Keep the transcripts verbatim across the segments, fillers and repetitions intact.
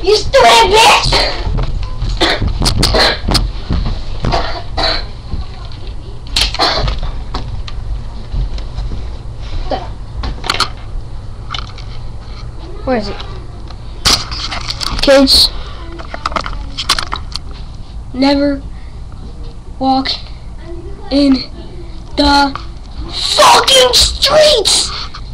You stupid bitch! Where is it? Kids, never walk in the fucking streets!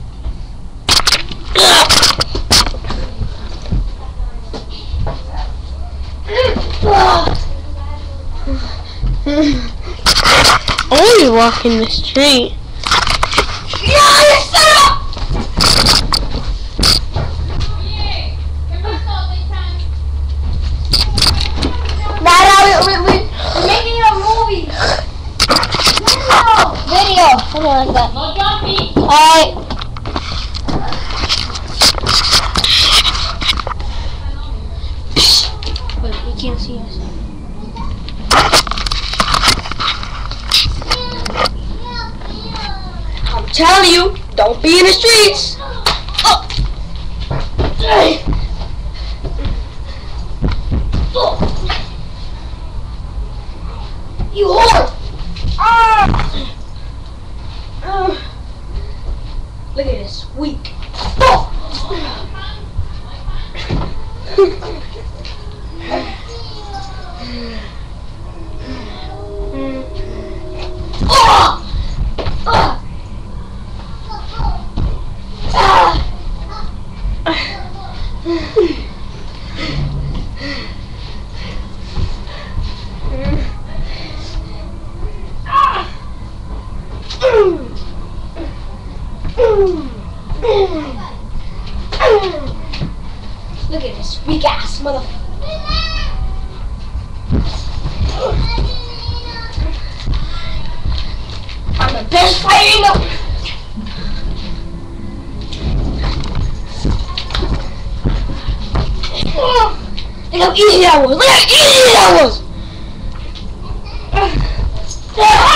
Only walk in the street. Video, something like that. No jumping. Alright. Wait, you can't see us. I'm telling you, don't be in the streets. Oh. Oh. You whore. Ah. Uh, look at this, weak. Oh. Oh. Oh. Ah. Look at this weak ass motherfucker. I'm the best fighter in the Look how easy that was! Look how easy that was!